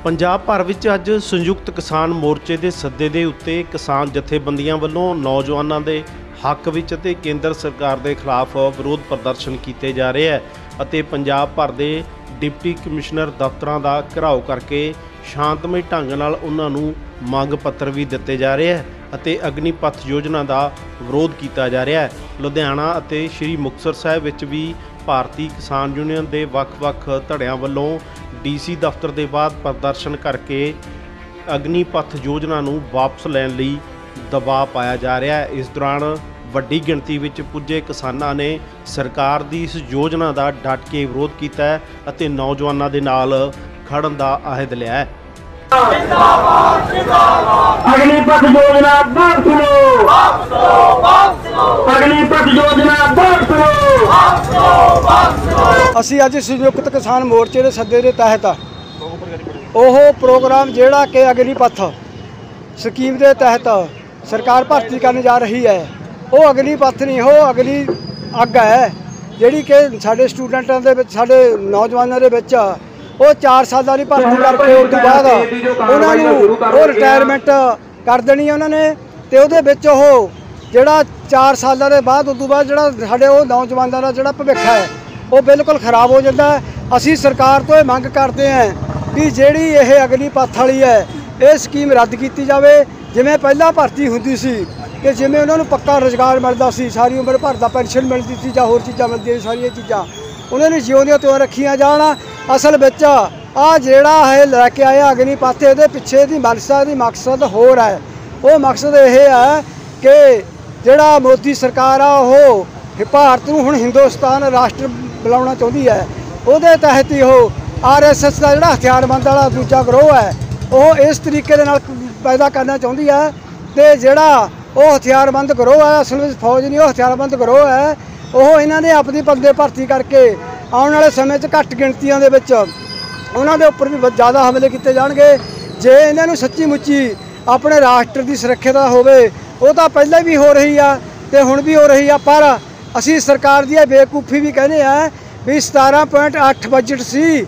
ਪੰਜਾਬ ਭਰ ਵਿੱਚ ਅੱਜ ਸੰਯੁਕਤ ਕਿਸਾਨ ਮੋਰਚੇ ਦੇ ਸੱਦੇ ਦੇ ਉੱਤੇ ਕਿਸਾਨ ਜਥੇਬੰਦੀਆਂ ਵੱਲੋਂ ਨੌਜਵਾਨਾਂ ਦੇ ਹੱਕ ਵਿੱਚ ਅਤੇ ਕੇਂਦਰ ਸਰਕਾਰ ਦੇ ਖਿਲਾਫ ਵਿਰੋਧ ਪ੍ਰਦਰਸ਼ਨ ਕੀਤੇ ਜਾ ਰਹੇ ਹੈ ਅਤੇ ਪੰਜਾਬ ਭਰ ਦੇ ਡਿਪਟੀ ਕਮਿਸ਼ਨਰ ਦਫ਼ਤਰਾਂ ਦਾ ਘਿਰਾਓ ਕਰਕੇ ਸ਼ਾਂਤਮਈ ਢੰਗ ਨਾਲ ਉਹਨਾਂ ਨੂੰ ਮੰਗ ਪੱਤਰ ਵੀ ਦਿੱਤੇ ਜਾ ਰਹੇ ਹੈ ਅਤੇ ਅਗਨੀਪਥ ਯੋਜਨਾ ਦਾ ਵਿਰੋਧ ਕੀਤਾ ਜਾ ਰਿਹਾ ਹੈ। ਲੁਧਿਆਣਾ ਅਤੇ ਸ਼੍ਰੀ ਮੁਕਤਸਰ ਸਾਹਿਬ ਵਿੱਚ ਵੀ ਭਾਰਤੀ ਕਿਸਾਨ ਯੂਨੀਅਨ ਦੇ ਵੱਖ-ਵੱਖ ਧੜਿਆਂ ਵੱਲੋਂ ਡੀਸੀ ਦਫ਼ਤਰ ਦੇ ਬਾਅਦ ਪ੍ਰਦਰਸ਼ਨ ਕਰਕੇ ਅਗਨੀਪਥ ਯੋਜਨਾ ਨੂੰ ਵਾਪਸ ਲੈਣ ਲਈ ਦਬਾਅ ਪਾਇਆ ਜਾ ਰਿਹਾ ਹੈ। ਇਸ ਦੌਰਾਨ ਵੱਡੀ ਗਿਣਤੀ ਵਿੱਚ ਪੁੱਜੇ ਕਿਸਾਨਾਂ ਨੇ ਸਰਕਾਰ ਦੀ ਇਸ ਯੋਜਨਾ ਦਾ ਡਟ ਕੇ ਵਿਰੋਧ ਕੀਤਾ ਹੈ ਅਤੇ ਨੌਜਵਾਨਾਂ ਦੇ ਨਾਲ ਖੜਨ ਦਾ ਅਹਿਦ ਲਿਆ ਹੈ। अग्निपथ योजना वापस लो, अग्निपथ योजना वापस लो। ਅਸੀਂ ਅੱਜ ਸੰਯੁਕਤ ਕਿਸਾਨ ਮੋਰਚੇ ਦੇ ਸੱਦੇ ਦੇ ਤਹਿਤ ਉਹ ਪ੍ਰੋਗਰਾਮ ਜਿਹੜਾ ਕਿ ਅਗਨੀਪਥ ਸਕੀਮ ਦੇ ਤਹਿਤ ਸਰਕਾਰ ਭਰਤੀ ਕਰਨ ਜਾ ਰਹੀ ਹੈ, ਉਹ ਅਗਨੀਪਥ ਨਹੀਂ, ਉਹ ਅਗਨੀ ਅੱਗ ਹੈ ਜਿਹੜੀ ਕਿ ਸਾਡੇ ਸਟੂਡੈਂਟਾਂ ਦੇ ਵਿੱਚ, ਸਾਡੇ ਨੌਜਵਾਨਾਂ ਦੇ ਵਿੱਚ ਉਹ 4 ਸਾਲਾਂ ਦੀ ਭਰਤੀ ਕਰਕੇ ਉਸ ਤੋਂ ਬਾਅਦ ਉਹਨਾਂ ਨੂੰ ਉਹ ਰਿਟਾਇਰਮੈਂਟ ਕਰ ਦੇਣੀ ਹੈ ਉਹਨਾਂ ਨੇ। ਤੇ ਉਹਦੇ ਵਿੱਚ ਉਹ ਜਿਹੜਾ 4 ਸਾਲਾਂ ਦੇ ਬਾਅਦ ਉਸ ਤੋਂ ਬਾਅਦ ਜਿਹੜਾ ਸਾਡੇ ਉਹ ਨੌਜਵਾਨਾਂ ਦਾ ਜਿਹੜਾ ਭਵਿੱਖ ਹੈ ਉਹ ਬਿਲਕੁਲ ਖਰਾਬ ਹੋ ਜਾਂਦਾ ਹੈ। ਅਸੀਂ ਸਰਕਾਰ ਤੋਂ ਇਹ ਮੰਗ ਕਰਦੇ ਹਾਂ ਵੀ ਜਿਹੜੀ ਇਹ ਅਗਨੀਪਥ ਵਾਲੀ ਹੈ ਇਹ ਸਕੀਮ ਰੱਦ ਕੀਤੀ ਜਾਵੇ। ਜਿਵੇਂ ਪਹਿਲਾਂ ਭਰਤੀ ਹੁੰਦੀ ਸੀ ਕਿ ਜਿਵੇਂ ਉਹਨਾਂ ਨੂੰ ਪੱਕਾ ਰੁਜ਼ਗਾਰ ਮਿਲਦਾ ਸੀ, ਸਾਰੀ ਉਮਰ ਭਰ ਦਾ ਪੈਨਸ਼ਨ ਮਿਲਦੀ ਸੀ ਜਾਂ ਹੋਰ ਚੀਜ਼ਾਂ ਮਿਲਦੀਆਂ, ਸਾਰੀਆਂ ਚੀਜ਼ਾਂ ਉਹਨਾਂ ਨੂੰ ਜਿਉਂਦੀਆਂ ਤਿਉਂ ਰੱਖੀਆਂ ਜਾਣ। ਅਸਲ ਵਿੱਚ ਆ ਜਿਹੜਾ ਹੈ ਲੈ ਕੇ ਆਇਆ ਅਗਨੀਪਥ, ਇਹਦੇ ਪਿੱਛੇ ਦੀ ਮਨਸ਼ਾ ਦੀ ਮਕਸਦ ਹੋਰ ਹੈ। ਉਹ ਮਕਸਦ ਇਹ ਹੈ ਕਿ ਜਿਹੜਾ ਮੋਦੀ ਸਰਕਾਰ ਆ ਉਹ ਭਾਰਤ ਨੂੰ ਹੁਣ ਹਿੰਦੁਸਤਾਨ ਰਾਸ਼ਟਰ ਬੁਲਾਉਣਾ ਚਾਹੁੰਦੀ ਹੈ। ਉਹਦੇ ਤਹਿਤ ਹੀ ਉਹ RSS ਦਾ ਜਿਹੜਾ ਹਥਿਆਰਬੰਦ ਵਾਲਾ ਦੂਜਾ ਗਰੋਹ ਹੈ ਉਹ ਇਸ ਤਰੀਕੇ ਦੇ ਨਾਲ ਪੈਦਾ ਕਰਨਾ ਚਾਹੁੰਦੀ ਹੈ। ਤੇ ਜਿਹੜਾ ਉਹ ਹਥਿਆਰਬੰਦ ਗਰੋਹ ਹੈ ਅਸਲ ਵਿੱਚ ਫੌਜ ਨਹੀਂ, ਉਹ ਹਥਿਆਰਬੰਦ ਗਰੋਹ ਹੈ। ਉਹ ਇਹਨਾਂ ਨੇ ਆਪਣੀ ਬੰਦੇ ਭਰਤੀ ਕਰਕੇ ਆਉਣ ਵਾਲੇ ਸਮੇਂ 'ਚ ਘੱਟ ਗਿਣਤੀਆਂ ਦੇ ਵਿੱਚ ਉਹਨਾਂ ਦੇ ਉੱਪਰ ਵੀ ਜ਼ਿਆਦਾ ਹਮਲੇ ਕੀਤੇ ਜਾਣਗੇ। ਜੇ ਇਹਨਾਂ ਨੂੰ ਸੱਚੀ ਮੁੱਚੀ ਆਪਣੇ ਰਾਸ਼ਟਰ ਦੀ ਸੁਰੱਖਿਆ ਦਾ ਹੋਵੇ, ਉਹ ਤਾਂ ਪਹਿਲਾਂ ਵੀ ਹੋ ਰਹੀ ਆ ਤੇ ਹੁਣ ਵੀ ਹੋ ਰਹੀ ਆ। ਪਰ ਅਸੀਂ ਸਰਕਾਰ ਦੀ ਇਹ ਬੇਵਕੂਫੀ ਵੀ ਕਹਿੰਦੇ ਆ ਵੀ 17.8 ਬਜਟ ਸੀ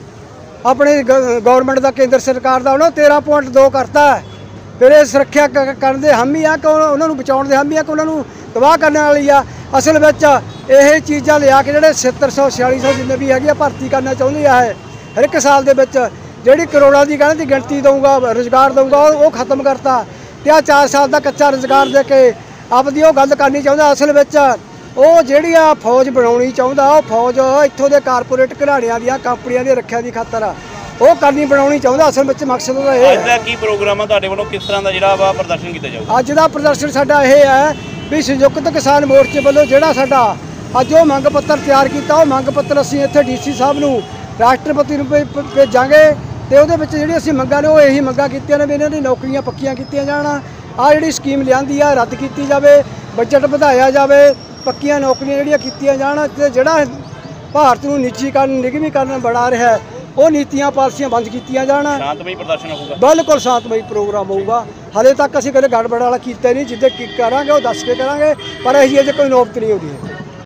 ਆਪਣੇ ਗਵਰਨਮੈਂਟ ਦਾ, ਕੇਂਦਰ ਸਰਕਾਰ ਦਾ, ਉਹਨਾਂ 13.2 ਕਰਤਾ। ਫਿਰ ਇਹ ਸੁਰੱਖਿਆ ਕਰਨ ਦੇ ਹਾਮੀ ਆ ਕਿ ਉਹਨਾਂ ਨੂੰ ਬਚਾਉਣ ਦੇ ਹਾਮੀ ਆ ਕਿ ਉਹਨਾਂ ਨੂੰ ਤਬਾਹ ਕਰਨ ਵਾਲੀ ਆ। ਅਸਲ ਵਿੱਚ ਇਹ ਚੀਜ਼ਾਂ ਲਿਆ ਕੇ ਜਿਹੜੇ 7600 ਜਿੰਨੇ ਵੀ ਹੈਗੀ ਆ ਭਰਤੀ ਕਰਨਾ ਚਾਹੁੰਦੀ ਆ ਇਹ ਹਰ ਇੱਕ ਸਾਲ ਦੇ ਵਿੱਚ ਜਿਹੜੀ ਕਰੋੜਾਂ ਦੀ ਕਹਿੰਦੇ ਦੀ ਗਿਣਤੀ ਦਊਗਾ, ਰੁਜ਼ਗਾਰ ਦਊਗਾ, ਉਹ ਖਤਮ ਕਰਤਾ ਤੇ ਆ 4 ਸਾਲ ਦਾ ਕੱਚਾ ਰੁਜ਼ਗਾਰ ਦੇ ਕੇ ਆਪਦੀ ਉਹ ਗੱਲ ਕਰਨੀ ਚਾਹੁੰਦਾ। ਅਸਲ ਵਿੱਚ ਉਹ ਜਿਹੜੀ ਆ ਫੌਜ ਬਣਾਉਣੀ ਚਾਹੁੰਦਾ, ਉਹ ਫੌਜ ਇੱਥੋਂ ਦੇ ਕਾਰਪੋਰੇਟ ਘਰਾਣਿਆਂ ਦੀਆਂ ਕੰਪਨੀਆਂ ਦੀ ਰੱਖਿਆ ਦੀ ਖਾਤਰ ਉਹ ਕਰਨੀ ਬਣਾਉਣੀ ਚਾਹੁੰਦਾ। ਅਸਲ ਵਿੱਚ ਮਕਸਦ ਉਹਦਾ ਇਹ ਹੈ। ਅੱਜ ਦਾ ਕੀ ਪ੍ਰੋਗਰਾਮ ਆ ਤੁਹਾਡੇ ਵੱਲੋਂ, ਕਿਸ ਤਰ੍ਹਾਂ ਦਾ ਜਿਹੜਾ ਵਾ ਪ੍ਰਦਰਸ਼ਨ ਕੀਤਾ ਜਾਊਗਾ? ਅੱਜ ਦਾ ਪ੍ਰਦਰਸ਼ਨ ਸਾਡਾ ਇਹ ਹੈ ਵੀ ਸੰਯੁਕਤ ਕਿਸਾਨ ਮੋਰਚੇ ਵੱਲੋਂ ਜਿਹੜਾ ਸਾਡਾ ਅੱਜ ਉਹ ਮੰਗ ਪੱਤਰ ਤਿਆਰ ਕੀਤਾ, ਉਹ ਮੰਗ ਪੱਤਰ ਅਸੀਂ ਇੱਥੇ DC ਸਾਹਿਬ ਨੂੰ, ਰਾਸ਼ਟਰਪਤੀ ਨੂੰ ਭੇਜਾਂਗੇ। ਤੇ ਉਹਦੇ ਵਿੱਚ ਜਿਹੜੀ ਅਸੀਂ ਮੰਗਾਂ ਨੇ ਉਹ ਇਹੀ ਮੰਗਾਂ ਕੀਤੀਆਂ ਨੇ ਵੀ ਇਹਨਾਂ ਦੀ ਨੌਕਰੀਆਂ ਪੱਕੀਆਂ ਕੀਤੀਆਂ ਜਾਣ, ਆਹ ਜਿਹੜੀ ਸਕੀਮ ਲਿਆਂਦੀ ਆ ਰੱਦ ਕੀਤੀ ਜਾਵੇ, ਬਜਟ ਵਧਾਇਆ ਜਾਵੇ, ਪੱਕੀਆਂ ਨੌਕਰੀਆਂ ਜਿਹੜੀਆਂ ਕੀਤੀਆਂ ਜਾਣ ਤੇ ਜਿਹੜਾ ਭਾਰਤ ਨੂੰ ਨਿਗਮੀਕਰਨ ਬਣਾ ਰਿਹਾ ਉਹ ਨੀਤੀਆਂ ਪਾਲਸੀਆਂ ਬੰਦ ਕੀਤੀਆਂ ਜਾਣ। ਸ਼ਾਂਤਮਈ ਪ੍ਰਦਰਸ਼ਨ ਹੋਊਗਾ, ਬਿਲਕੁਲ ਸ਼ਾਂਤਮਈ ਪ੍ਰੋਗਰਾਮ ਹੋਊਗਾ। ਹਾਲੇ ਤੱਕ ਅਸੀਂ ਕਦੇ ਗੜਬੜ ਵਾਲਾ ਕੀਤਾ ਨਹੀਂ, ਜਿੱਦੇ ਕਰਾਂਗੇ ਉਹ ਦੱਸ ਕੇ ਕਰਾਂਗੇ, ਪਰ ਅਸੀਂ ਅਜੇ ਕੋਈ ਨੌਬਤ ਨਹੀਂ ਆਉਂਦੀ ਹੈ।